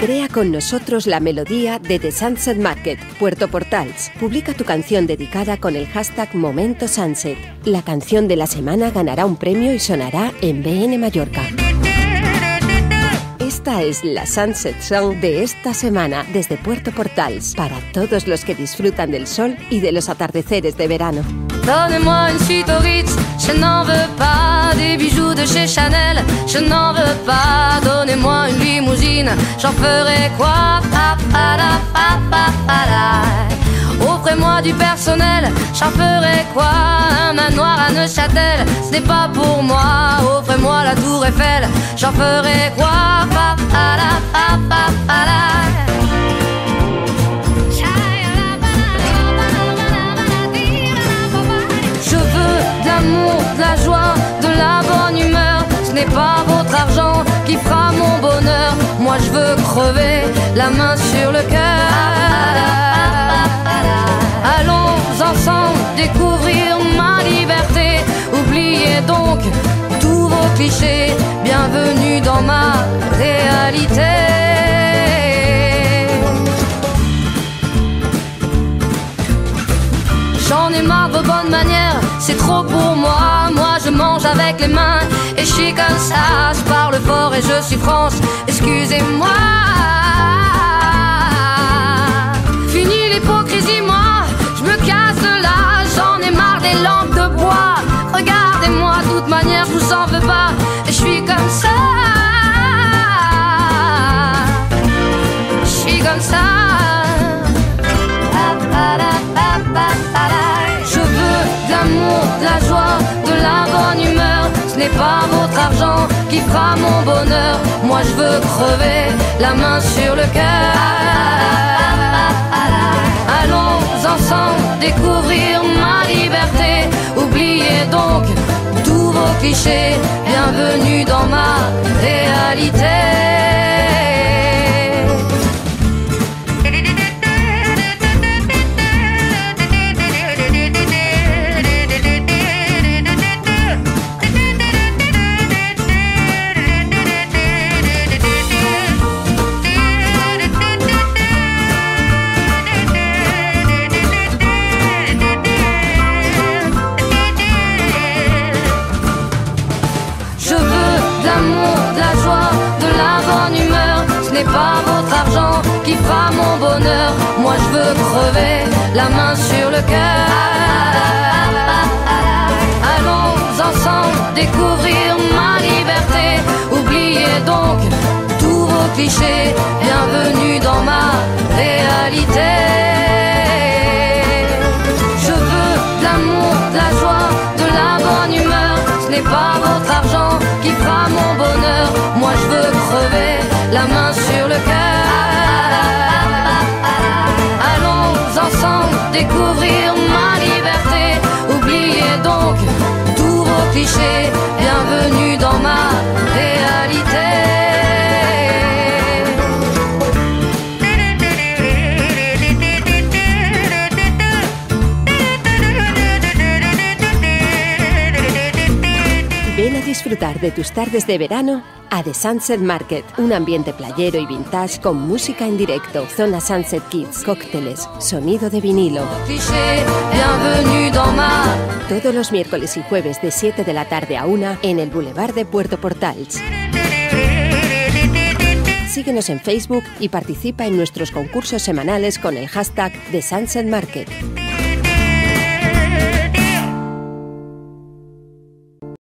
Crea con nosotros la melodía de The Sunset Market, Puerto Portals. Publica tu canción dedicada con el hashtag Momento Sunset. La canción de la semana ganará un premio y sonará en BN Mallorca. Esta es la Sunset Song de esta semana desde Puerto Portals para todos los que disfrutan del sol y de los atardeceres de verano. Donnez-moi une suite au Ritz, je n'en veux pas. Des bijoux de chez Chanel, je n'en veux pas. Donnez-moi une limousine, j'en ferai quoi? Offrez-moi du personnel, j'en ferai quoi? Un manoir à Neuchâtel, ce n'est pas pour moi. Offrez-moi la tour Eiffel, j'en ferai quoi? Je veux de l'amour, de la joie, de la bonne humeur. Ce n'est pas votre argent qui fera mon bonheur. Moi je veux crever, la main sur le cœur. Allons ensemble découvrir ma liberté. Oubliez donc tous vos clichés. Bienvenue dans ma réalité. J'en ai marre de vos bonnes manières, c'est trop pour moi. Moi je mange avec les mains et je suis comme ça. Je parle fort et je suis France, excusez-moi. Fini l'hypocrisie, moi je me casse de là. J'en ai marre des lampes de bois. Regardez-moi, de toute manière je vous en veux pas. Et je suis comme ça. Je suis comme ça. Je veux de l'amour, de la joie, de la bonne humeur. Ce n'est pas votre argent qui fera mon bonheur. Moi je veux crever, la main sur le cœur. Allons ensemble découvrir ma liberté. Oubliez donc tous vos clichés. Bienvenue dans ma réalité. Ce n'est pas votre argent qui fera mon bonheur. Moi je veux crever, la main sur le cœur. Allons ensemble découvrir ma liberté. Oubliez donc tous vos clichés. Bienvenue dans ma réalité. Je veux de l'amour, de la joie, de la bonne humeur. Ce n'est pas votre argent qui fera mon bonheur. Moi je veux crever, la main sur le cœur. Allons ensemble découvrir ma liberté. Oubliez donc tous vos clichés. Bienvenue dans ma réalité. Ven a disfrutar de tus tardes de verano a The Sunset Market, un ambiente playero y vintage con música en directo, zona Sunset Kids, cócteles, sonido de vinilo. Todos los miércoles y jueves de 7 de la tarde a 1 en el Boulevard de Puerto Portals. Síguenos en Facebook y participa en nuestros concursos semanales con el hashtag The Sunset Market.